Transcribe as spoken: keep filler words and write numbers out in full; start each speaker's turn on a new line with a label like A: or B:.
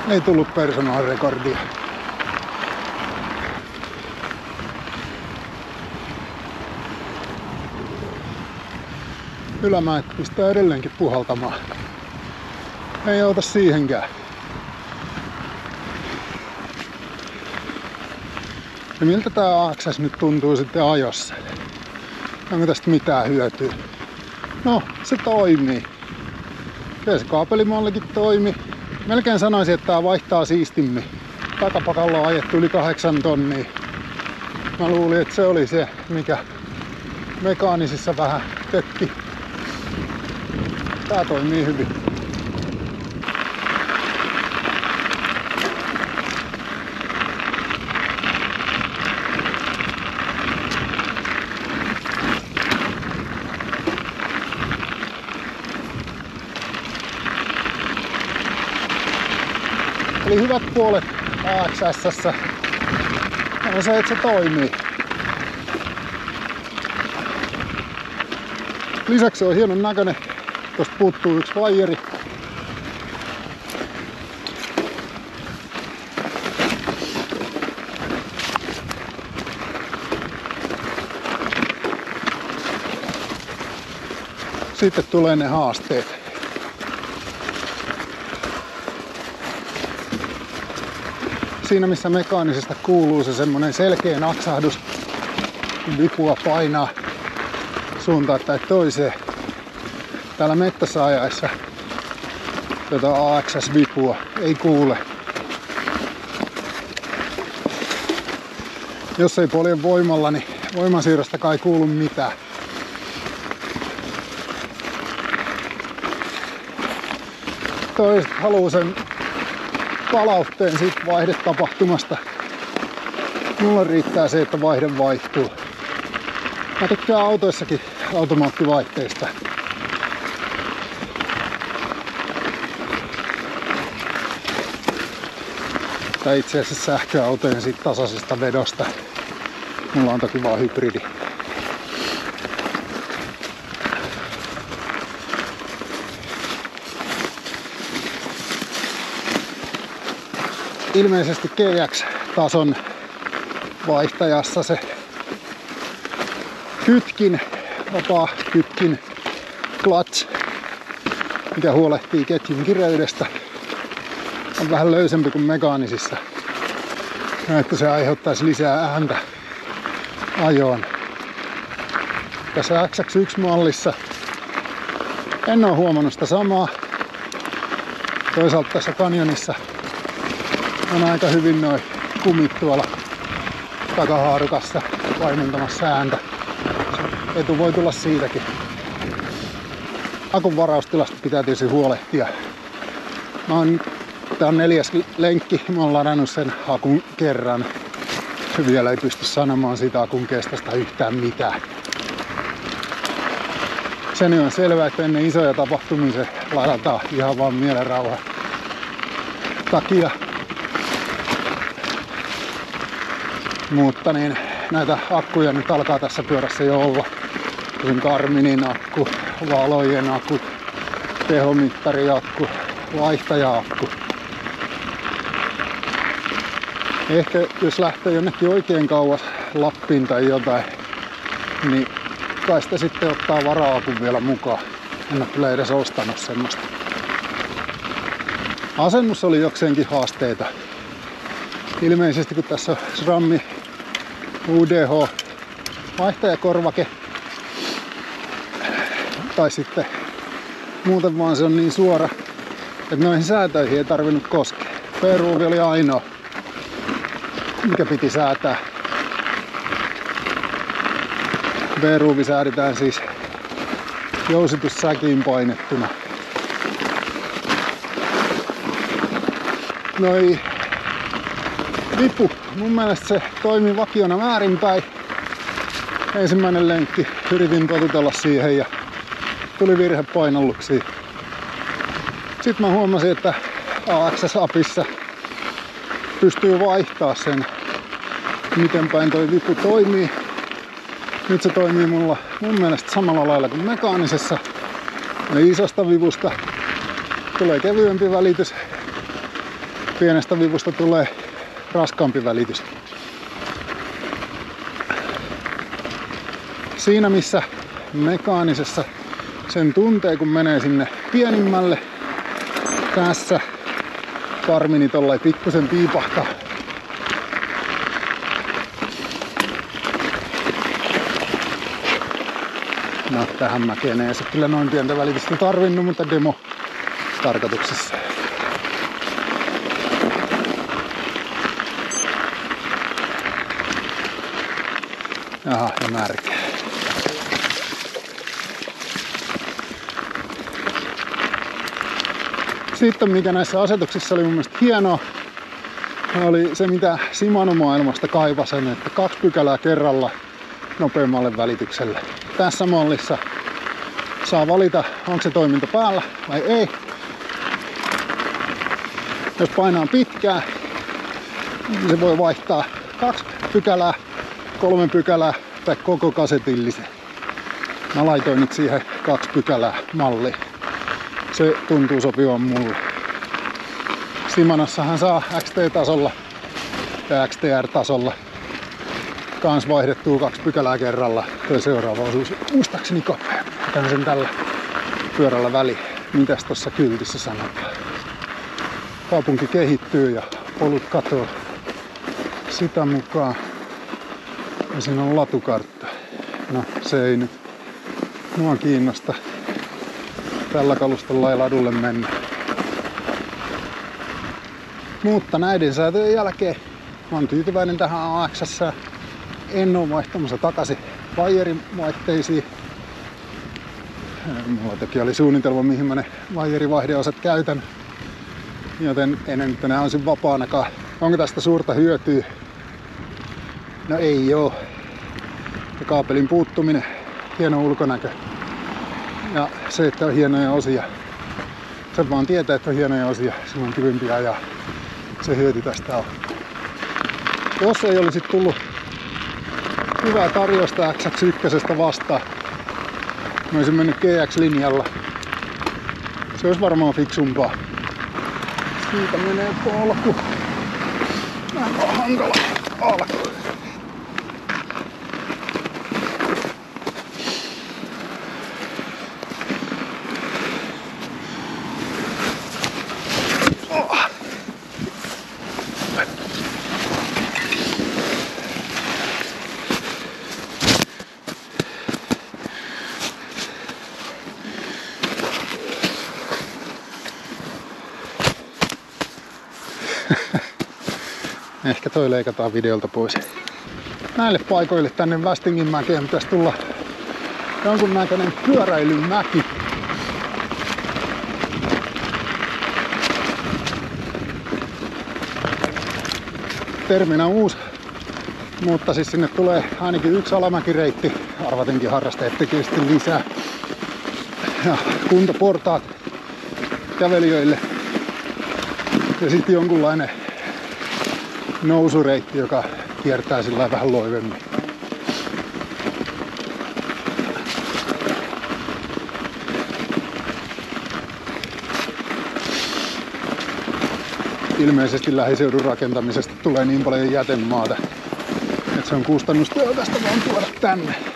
A: Ei tullut personal recordia. Ylämäet pistää edelleenkin puhaltamaan. Ei auta siihenkään. Ja miltä tää A X S nyt tuntuu sitten ajossa? Onko tästä mitään hyötyä? No, se toimii. Kyllä se kaapelimallikin toimi. Melkein sanoisin, että tää vaihtaa siistimmin. Takapakalla on ajettu yli kahdeksan tonnia. Mä luulin, että se oli se, mikä mekaanisissa vähän tökki. Tää toimii hyvin. Eli hyvät puolet A X S:ssä on se, että se toimii. Lisäksi se on hienon näköinen. Tuosta puuttuu yksi vaieri. Sitten tulee ne haasteet. Siinä missä mekaanisesta kuuluu se semmonen selkeä naksahdus, kun vipua painaa suuntaan tai toiseen. Täällä mettässä ajaessa tätä A X S-vipua ei kuule. Jos ei polje voimalla, niin voimansiirrostakaan ei kuulu mitään. Toiset haluu sen palautteen siitä vaihdetapahtumasta. Mulla riittää se, että vaihde vaihtuu. Mä tykkään autoissakin automaattivaihteista. Tai itse asiassa sähköautojen siitä tasaisesta vedosta. Mulla on toki vaan hybridi. Ilmeisesti G X-tason vaihtajassa se kytkin, vapaa kytkin clutch, mikä huolehtii ketjun kireydestä, on vähän löysempi kuin mekaanisissa. Että se aiheuttaisi lisää ääntä ajoon. Tässä X X yksi-mallissa en ole huomannut sitä samaa. Toisaalta tässä Canyonissa on aika hyvin noin kumit tuolla takahaarukassa paimentamassa ääntä. Etu voi tulla siitäkin. Akun varaustilasta pitää tietysti huolehtia. Mä oon, tää on neljäs lenkki. Mä oon ladannut sen akun kerran. Vielä ei pysty sanomaan sitä akun kestosta yhtään mitään. Sen on selvää, että ennen isoja tapahtumia se ladataan ihan vaan mielenrauhan takia. Mutta niin, näitä akkuja nyt alkaa tässä pyörässä jo olla. Kuten Garminin akku, valojen akku, tehomittariakku, vaihtaja-akku. Ehkä jos lähtee jonnekin oikein kauas Lappiin tai jotain, niin kai sitä sitten ottaa vara-akun vielä mukaan. En ole kyllä edes ostanut semmoista. Asennus oli jokseenkin haasteita. Ilmeisesti kun tässä on SRAMi U D H vaihtajakorvake, tai sitten muuten vaan se on niin suora, että noihin säätöihin ei tarvinnut koskea. P-ruuvi oli ainoa, mikä piti säätää. B-ruuvi säädetään siis jousitussäkiin painettuna. Noi vipu, mun mielestä se toimii vakiona väärinpäin. Ensimmäinen lenkki, yritin totutella siihen ja tuli virhepainalluksia. Sitten mä huomasin, että A X S-apissa pystyy vaihtaa sen, miten päin toi vipu toimii. Nyt se toimii mulla mun mielestä samalla lailla kuin mekaanisessa. Eli isosta vivusta tulee kevyempi välitys. pienestä vivusta tulee raskaampi välitys. Siinä missä mekaanisessa sen tuntee, kun menee sinne pienimmälle, tässä Garmini tollain pikkusen piipahtaa. No tähän mäkeen ei se kyllä noin pientä välitystä tarvinnut, mutta demo tarkoituksessa. Jaha, ja märkä. Sitten mikä näissä asetuksissa oli mun mielestä hienoa, oli se mitä Shimano-maailmasta kaivasin, että kaksi pykälää kerralla nopeammalle välitykselle. Tässä mallissa saa valita, onko se toiminta päällä vai ei. Jos painaa pitkään, niin se voi vaihtaa kaksi pykälää, kolme pykälää tai koko kasetillisen. Mä laitoin nyt siihen kaksi pykälää malliin. Se tuntuu sopivan mulle. Shimanossahan saa X T-tasolla ja X T R-tasolla kans vaihdettua kaksi pykälää kerralla. Tuo seuraava osuus muistaakseni kapea. Otan sen tällä pyörällä väliin. Mitäs tossa kyltissä sanotaan? Kaupunki kehittyy ja polut katoaa sitä mukaan. Ja siinä on latukartta. No se ei nyt mua kiinnosta. Tällä kalustolla ei ladulle mennä. Mutta näiden säätöjen jälkeen mä oon tyytyväinen tähän A X. En oo vaihtamassa takaisin vaijerivaihteisiin. Mulla toki oli suunnitelma mihin mä ne vaijerivaihdeosat käytän. Joten en nyt enää olisin vapaanakaan. Onko tästä suurta hyötyä? No ei oo. Ja kaapelin puuttuminen, hieno ulkonäkö. Ja se, että on hienoja osia. Se vaan tietää, että on hienoja osia. Silloin on kivempi ajaa. Se hyöty tästä on. Jos ei olisi tullut hyvää tarjosta X X yksi vastaan, mä olisin mennyt G X-linjalla. Se olisi varmaan fiksumpaa. Siitä menee polku. Aika hankala alku. Ehkä toi leikataan videolta pois. Näille paikoille tänne Västinginmäkeen pitäisi tulla jonkunnäköinen pyöräilymäki. Terminä uusi, mutta siis sinne tulee ainakin yksi alamäkireitti. Arvatenkin harrastajat tekee sitten lisää. Ja kuntoportaat kävelijöille. Ja sitten jonkunlainen nousureitti, joka kiertää sillä vähän loivemmin. Ilmeisesti lähiseudun rakentamisesta tulee niin paljon jätemaata, että se on kustannustehokasta vaan tuoda tänne.